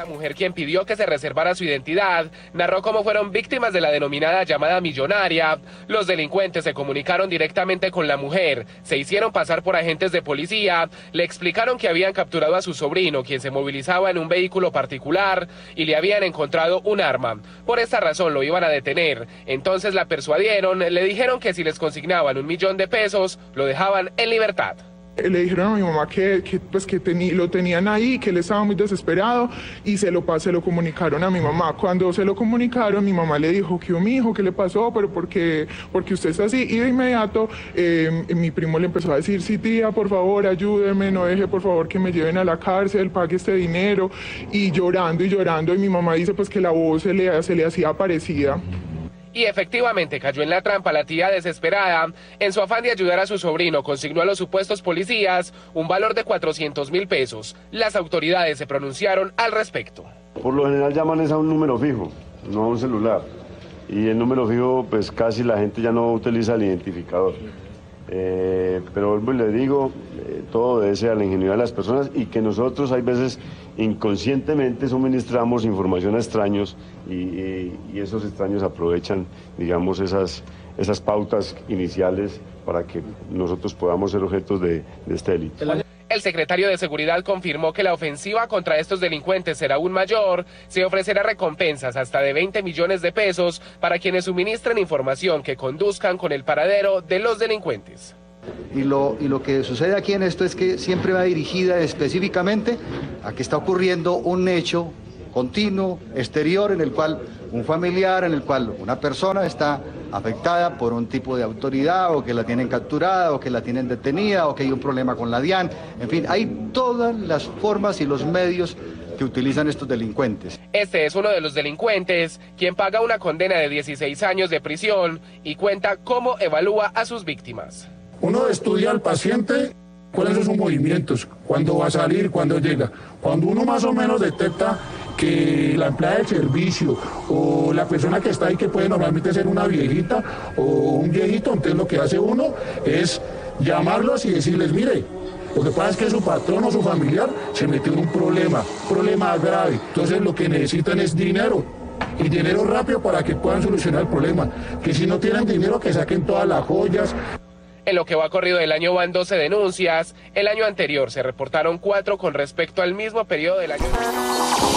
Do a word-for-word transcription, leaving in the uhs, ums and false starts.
La mujer, quien pidió que se reservara su identidad, narró cómo fueron víctimas de la denominada llamada millonaria. Los delincuentes se comunicaron directamente con la mujer, se hicieron pasar por agentes de policía, le explicaron que habían capturado a su sobrino, quien se movilizaba en un vehículo particular, y le habían encontrado un arma. Por esta razón lo iban a detener. Entonces la persuadieron, le dijeron que si les consignaban un millón de pesos, lo dejaban en libertad. Le dijeron a mi mamá que, que, pues, que tení, lo tenían ahí, que él estaba muy desesperado y se lo, se lo comunicaron a mi mamá. Cuando se lo comunicaron, mi mamá le dijo que mi hijo, ¿qué le pasó? Pero ¿por qué, porque usted está así? Y de inmediato eh, mi primo le empezó a decir, sí tía, por favor, ayúdeme, no deje por favor que me lleven a la cárcel, pague este dinero. Y llorando y llorando, y mi mamá dice pues que la voz se le, se le hacía parecida. Y efectivamente cayó en la trampa la tía desesperada. En su afán de ayudar a su sobrino, consignó a los supuestos policías un valor de cuatrocientos mil pesos. Las autoridades se pronunciaron al respecto. Por lo general llaman es a un número fijo, no a un celular. Y el número fijo, pues casi la gente ya no utiliza el identificador. Eh, pero vuelvo y le digo, eh, todo debe ser a la ingenuidad de las personas y que nosotros hay veces inconscientemente suministramos información a extraños y, y, y esos extraños aprovechan, digamos, esas, esas pautas iniciales para que nosotros podamos ser objetos de, de este delito. El secretario de Seguridad confirmó que la ofensiva contra estos delincuentes será aún mayor. Se ofrecerá recompensas hasta de veinte millones de pesos para quienes suministren información que conduzcan con el paradero de los delincuentes. Y lo, y lo que sucede aquí en esto es que siempre va dirigida específicamente a que está ocurriendo un hecho continuo, exterior, en el cual un familiar, en el cual una persona está afectada por un tipo de autoridad, o que la tienen capturada, o que la tienen detenida, o que hay un problema con la DIAN. En fin, hay todas las formas y los medios que utilizan estos delincuentes. Este es uno de los delincuentes, quien paga una condena de dieciséis años de prisión y cuenta cómo evalúa a sus víctimas. Uno estudia al paciente, cuáles son sus movimientos, cuándo va a salir, cuándo llega. Cuando uno más o menos detecta que la empleada del servicio o la persona que está ahí, que puede normalmente ser una viejita o un viejito, entonces lo que hace uno es llamarlos y decirles, mire, lo que pasa es que su patrón o su familiar se metió en un problema, un problema grave, entonces lo que necesitan es dinero. Y dinero rápido para que puedan solucionar el problema, que si no tienen dinero que saquen todas las joyas. En lo que va corrido del año van doce denuncias. El año anterior se reportaron cuatro con respecto al mismo periodo del año.